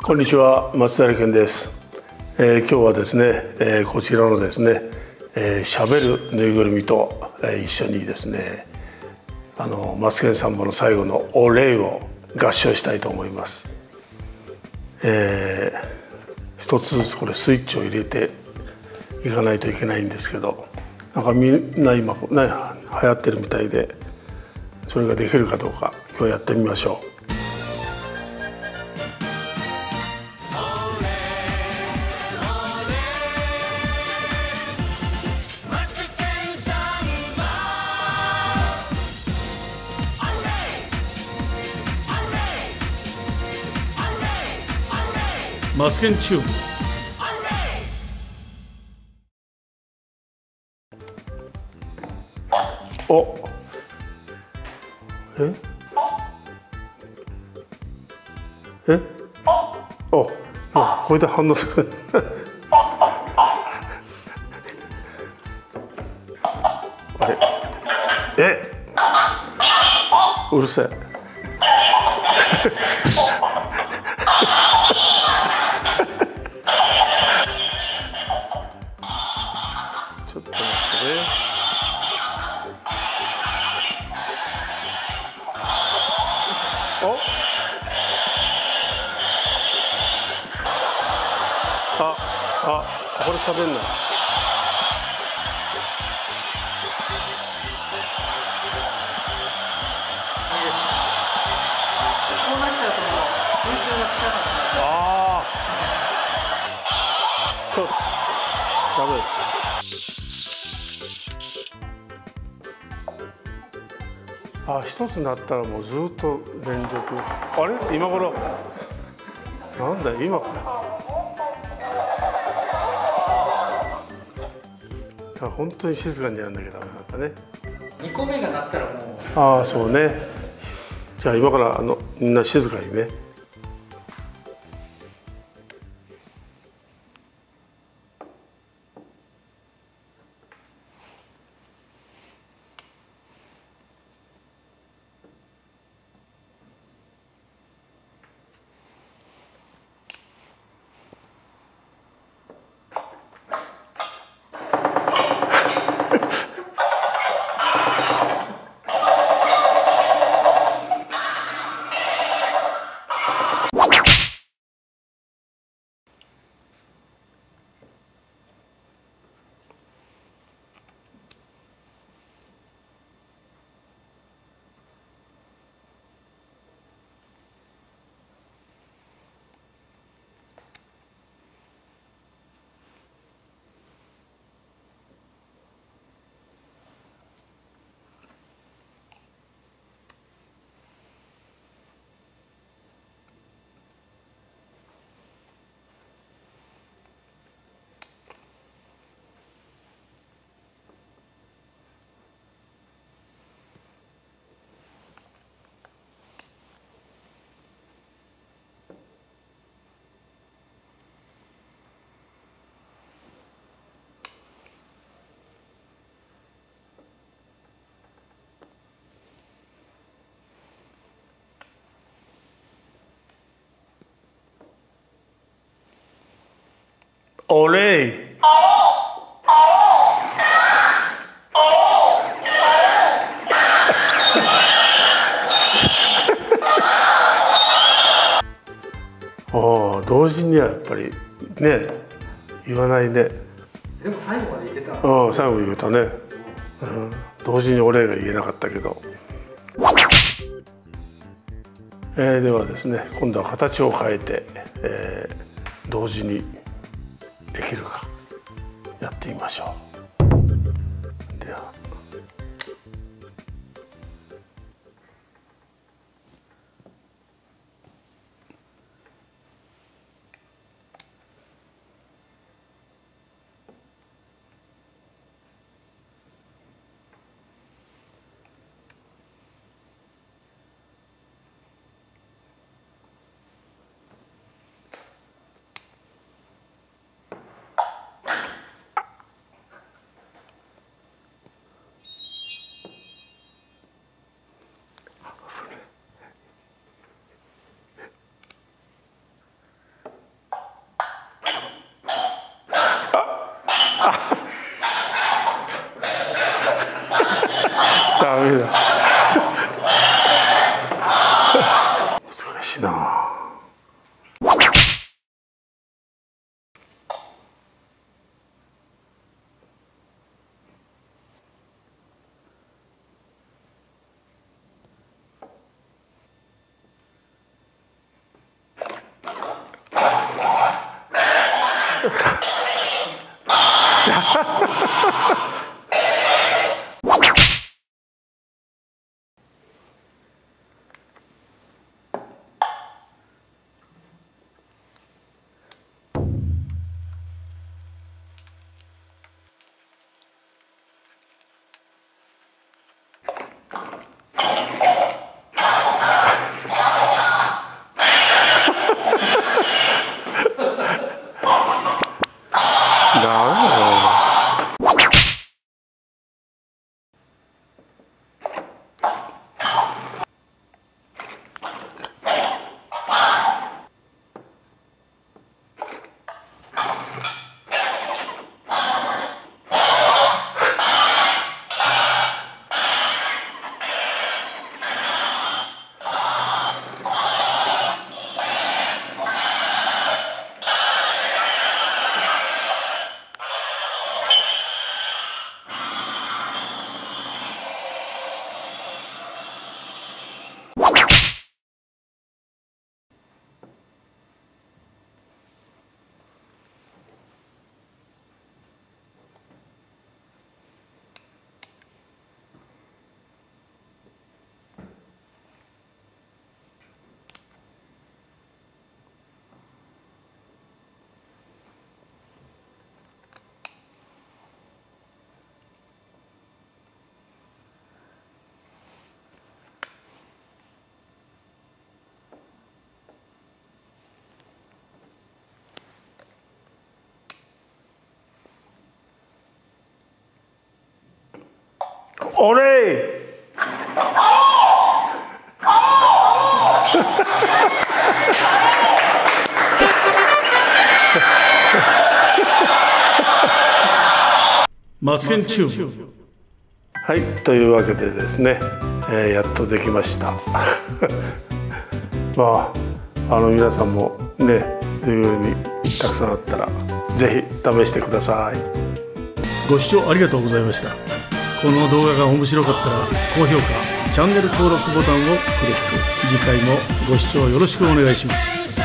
こんにちは、松平健です。今日はですね、こちらのですね、しゃべるぬいぐるみと、一緒にですね、マツケンサンバの最後のお礼を合唱したいと思います。一つずつこれスイッチを入れていかないといけないんですけど、なんかみんな今ね、流行ってるみたいで、それができるかどうか今日やってみましょう。マツケンチューブ。お、お、これで反応する。あれ、うるせえ。ちょっと待ってね。これ喋んない。 こうなっちゃうともう収集がつかなかった。 ちょっとダメ。一つになったらもうずっと連続。あれ今頃なんだよ今か。本当に静かにやらなきゃダメなんだね。 2個目が鳴ったらもう。 そうね。じゃあ今からみんな静かにね。お礼。同時にはやっぱりね言わないね。 でも最後までいけた。 最後言えたね。同時にお礼が言えなかったけど。ではですね、今度は形を変えて、同時にできるかやってみましょう。では。 メだ。難しいな。おれい。 マツケンチューブ。 はい、というわけでですね、やっとできました。まあ皆さんもね、ぬいぐるみたくさんあったらぜひ試してください。 ご視聴ありがとうございました。この動画が面白かったら高評価、チャンネル登録ボタンをクリック。次回もご視聴よろしくお願いします。